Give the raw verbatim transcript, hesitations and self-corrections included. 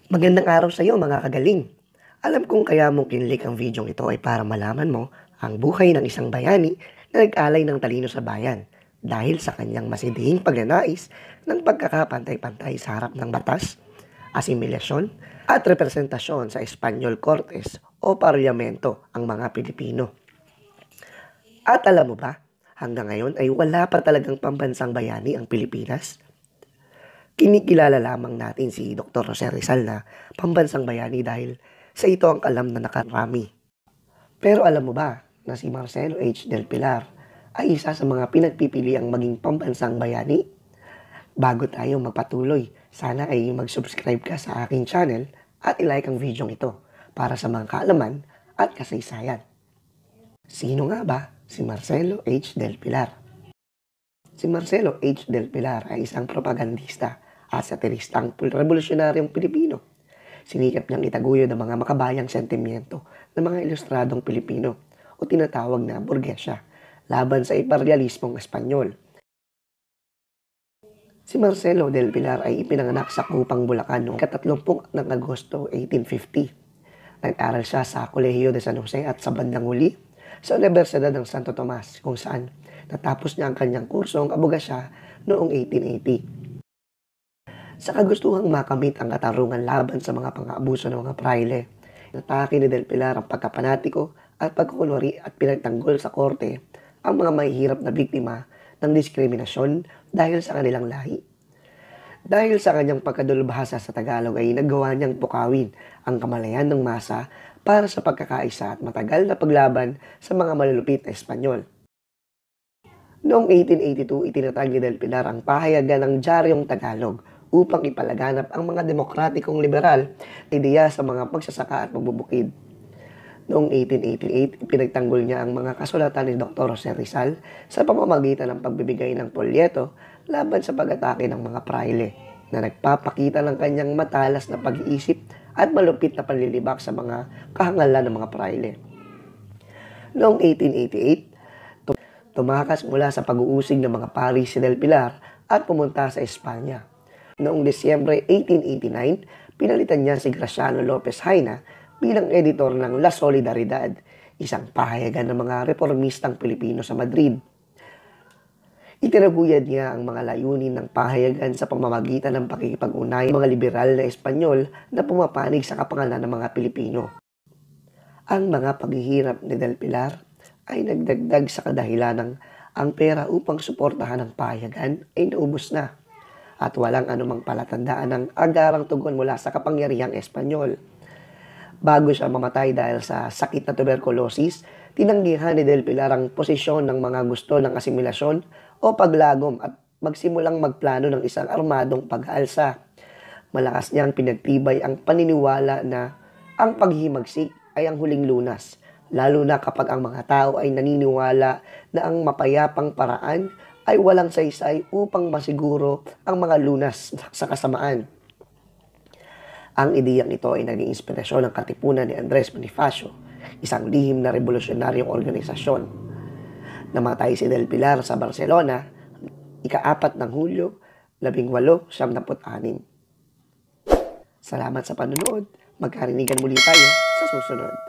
Magandang araw sa iyo mga kagaling. Alam kong kaya mong kinlik ang videong ito ay para malaman mo ang buhay ng isang bayani na nag-alay ng talino sa bayan dahil sa kanyang masidhing pagnanais ng pagkakapantay-pantay sa harap ng batas, asimilasyon at representasyon sa Espanyol Cortes o Parlamento ang mga Pilipino. At alam mo ba, hanggang ngayon ay wala pa talagang pambansang bayani ang Pilipinas? Kinikilala lamang natin si Doctor Jose Rizal na pambansang bayani dahil sa ito ang alam na nakarami. Pero alam mo ba na si Marcelo H. del Pilar ay isa sa mga pinagpipiliang maging pambansang bayani? Bago tayo magpatuloy, sana ay mag-subscribe ka sa aking channel at ilike ang video ito para sa mga kaalaman at kasaysayan. Sino nga ba si Marcelo H. del Pilar? Si Marcelo H. del Pilar ay isang propagandista at satiristang revolusyonaryong Pilipino. Sinikap niyang itaguyod ang mga makabayang sentimiento ng mga ilustradong Pilipino o tinatawag na burgesya laban sa imperialismong Espanyol. Si Marcelo del Pilar ay ipinanganak sa Kupang, Bulacan noong ikatatlongpung ng Agosto eighteen fifty. Nag-aral siya sa Kolehiyo de San Jose at sa bandang huli sa Universidad ng Santo Tomas kung saan natapos niya ang kanyang kursong abogasya noong eighteen eighty. Sa kagustuhang makamit ang katarungan laban sa mga pang-aabuso ng mga praile, natake ni Del Pilar ang pagkapanatiko at pagkukunwari at pinagtanggol sa korte ang mga mahihirap na biktima ng diskriminasyon dahil sa kanilang lahi. Dahil sa kanyang pagkadulbhasa sa Tagalog ay nagawa niyang pukawin ang kamalayan ng masa para sa pagkakaisa at matagal na paglaban sa mga malulupit na Espanyol. Noong eighteen eighty-two, itinatag ni Del Pilar ang pahayagan ng Diaryong Tagalog upang ipalaganap ang mga demokratikong liberal na ideya sa mga pagsasaka at pagbubukid. Noong eighteen eighty-eight, ipinagtanggol niya ang mga kasulatan ni Doctor Jose Rizal sa pamamagitan ng pagbibigay ng polyeto laban sa pag-atake ng mga praile na nagpapakita ng kanyang matalas na pag-iisip at malupit na panlilibak sa mga kahangalan ng mga praile. Noong eighteen eighty-eight, tumakas mula sa pag-uusig ng mga pari si Del Pilar at pumunta sa Espanya. Noong Disyembre eighteen eighty-nine, pinalitan niya si Graciano Lopez Haina bilang editor ng La Solidaridad, isang pahayagan ng mga reformistang Pilipino sa Madrid. Itinaguyod niya ang mga layunin ng pahayagan sa pamamagitan ng pakikipag-unay ng mga liberal na Espanyol na pumapanig sa kapangalan ng mga Pilipino. Ang mga paghihirap ni Del Pilar ay nagdagdag sa kadahilan ng ang pera upang suportahan ang pahayagan ay naubos na at walang anumang palatandaan ng agarang tugon mula sa kapangyarihang Espanyol. Bago siya mamatay dahil sa sakit na tuberculosis, tinanggihan ni Del Pilar ang posisyon ng mga gusto ng asimilasyon o paglagom at magsimulang magplano ng isang armadong pag-aalsa. Malakas niyang pinagtibay ang paniniwala na ang paghihimagsik ay ang huling lunas, lalo na kapag ang mga tao ay naniniwala na ang mapayapang paraan ay walang saysay upang masiguro ang mga lunas sa kasamaan. Ang ideyang ito ay naging inspirasyon ng katipunan ni Andres Bonifacio, isang lihim na revolusyonaryong organisasyon. Namatay si Del Pilar sa Barcelona, ika-apat ng Hulyo, labing walo, siyam na anim. Salamat sa panonood. Magkarinigan muli tayo sa susunod.